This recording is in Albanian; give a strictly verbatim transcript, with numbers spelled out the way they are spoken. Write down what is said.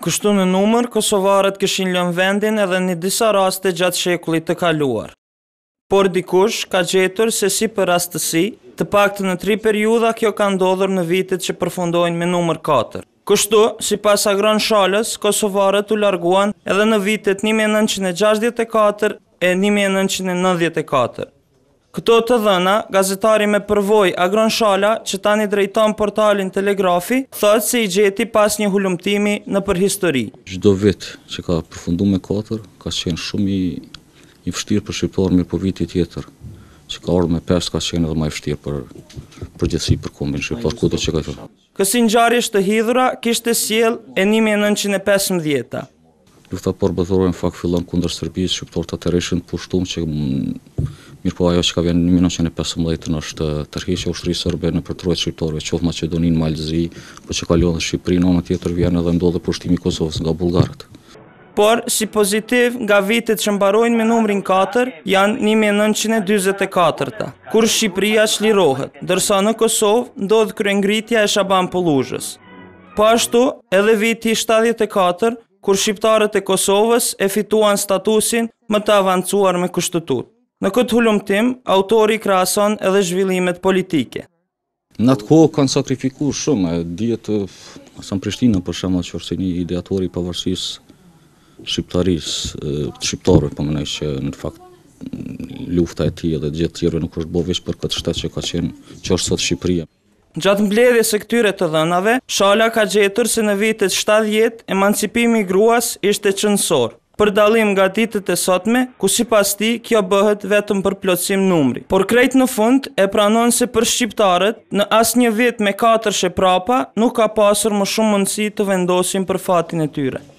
Kështu në numër, kosovarët kishin lënë vendin edhe në disa raste gjatë shekullit të kaluar. Por dikush ka gjetur se si për rastësi, të paktën në tri periudha kjo ka ndodhur në vitet që përfundojnë me numër katër. Kështu, sipas Agron Shalës, kosovarët u larguan edhe në vitet një mijë e nëntëqind e gjashtëdhjetë e katër e një mijë e nëntëqind e nëntëdhjetë e katër. Këto të dhëna, gazetari me përvojë Agron Shala, që tani drejton portalin Telegrafi, thotë se i gjeti pas një hulumtimi në përhistori. Çdo vit që ka përfunduar me katër, ka qenë shumë i, i vështirë për shqiptarë, mirë po viti tjetër që ka ardhur me pesë ka qenë edhe më i vështirë për përgjithësi për kombin shqiptar, kudo që ka qenë. Kësi ngjarjesh të hidhura kishte sjell e një mijë e nëntëqind e pesëmbëdhjetë. Lufta porballore në fakt fillon kundër Serbisë, shqiptarët atëherë ishin të pushtuar që mirë po ajo që ka vjen në një mijë e nëntëqind e pesëmbëdhjetë është tërheqja e ushtrisë serbe në përtrojt shqiptarëve, qoftë Maqedoninë, Malzi, po që kalon në Shqipëri, në anën tjetër vjen edhe ndodhe pushtimi i Kosovës nga bullgarët. Por, si pozitiv, nga vitet që mbarojnë me numrin katër, janë një mijë e nëntëqind e dyzet e katërta, kur Shqipëria çlirohet, ndërsa në Kosovë ndodh kryengritja e Shaban Polluzhës. Po ashtu, edhe viti shtatëdhjetë e katër, kur shqiptarët e Kosovës e fituan statusin më të avancuar me kushtetutë. Në këtë hulumtim, autori krahason edhe zhvillimet politike. Në atë kohë kanë sakrifikuar shumë, dihet sa në Prishtinë për shembull që është një ideatori i pavarësisë shqiptarisë, shqiptarëve po mendoj që në fakt lufta e tij dhe gjithë tjerë nuk është bërë veç për këtë shtet që ka qenë që është sot Shqipëria. Gjatë mbledhjes së këtyre të dhënave, Shala ka gjetur se në vitet shtatëdhjetë emancipimi i gruas ishte qëndësor, për dallim nga ditët e sotme, ku sipas tij kjo bëhet vetëm për plotësim numri. Por krejt në fund e pranon se për shqiptarët, në asnjë vit me katër sheprapa nuk ka pasur më shumë mundësi të vendosin për fatin e tyre.